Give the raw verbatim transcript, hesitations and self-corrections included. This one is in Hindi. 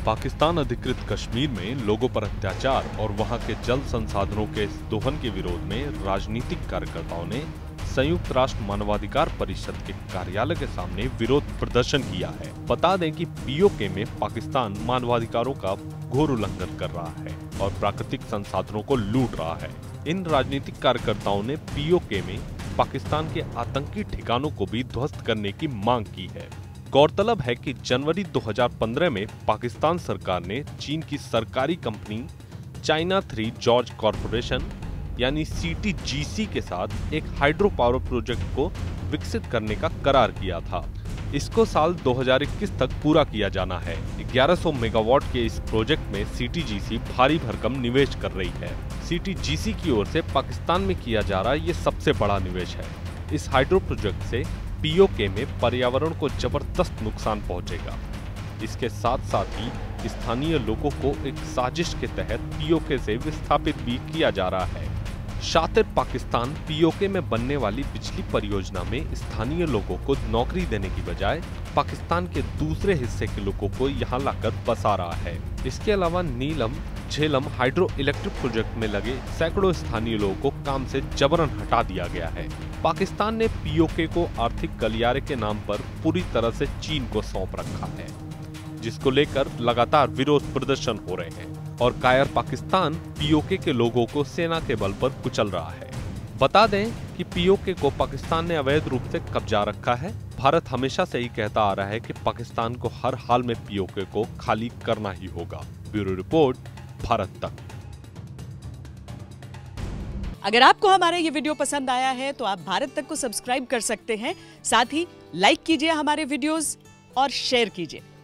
पाकिस्तान अधिकृत कश्मीर में लोगों पर अत्याचार और वहां के जल संसाधनों के दोहन के विरोध में राजनीतिक कार्यकर्ताओं ने संयुक्त राष्ट्र मानवाधिकार परिषद के कार्यालय के सामने विरोध प्रदर्शन किया है। बता दें कि पीओके में पाकिस्तान मानवाधिकारों का घोर उल्लंघन कर रहा है और प्राकृतिक संसाधनों को लूट रहा है। इन राजनीतिक कार्यकर्ताओं ने पीओके में पाकिस्तान के आतंकी ठिकानों को भी ध्वस्त करने की मांग की है। गौरतलब है कि जनवरी दो हज़ार पंद्रह में पाकिस्तान सरकार ने चीन की सरकारी company China three Gorges corporation यानी सी टी जी सी के साथ एक हाइड्रो पावर प्रोजेक्ट को विकसित करने का करार किया था। इसको साल दो हज़ार इक्कीस तक पूरा किया जाना है। ग्यारह सौ मेगावाट के इस प्रोजेक्ट में सी टी जी सी भारी भरकम निवेश कर रही है। सी टी जी सी की ओर से पाकिस्तान में किया जा रहा ये सबसे बड़ा निवेश है। इस हाइड्रो प्रोजेक्ट से पीओके में पर्यावरण को जबरदस्त नुकसान पहुंचेगा। इसके साथ साथ ही स्थानीय लोगों को एक साजिश के तहत पीओके से विस्थापित भी किया जा रहा है। शातिर पाकिस्तान पीओके में बनने वाली बिजली परियोजना में स्थानीय लोगों को नौकरी देने की बजाय पाकिस्तान के दूसरे हिस्से के लोगों को यहां लाकर बसा रहा है। इसके अलावा Neelum Jhelum hydro electric project में लगे सैकड़ों स्थानीय लोगों को काम से जबरन हटा दिया गया है। पाकिस्तान ने पीओके को आर्थिक गलियारे के नाम पर पूरी तरह से चीन को सौंप रखा है, जिसको लेकर लगातार विरोध प्रदर्शन हो रहे हैं और कायर पाकिस्तान पीओके के लोगों को सेना के बल पर कुचल रहा है। बता दें कि पीओके को पाकिस्तान ने अवैध रूप से कब्जा रखा है। भारत हमेशा से ही कहता आ रहा है कि पाकिस्तान को हर हाल में पीओके को खाली करना ही होगा। ब्यूरो रिपोर्ट, भारत तक। अगर आपको हमारा ये वीडियो पसंद आया है तो आप भारत तक को सब्सक्राइब कर सकते हैं। साथ ही लाइक कीजिए हमारे वीडियोस और शेयर कीजिए।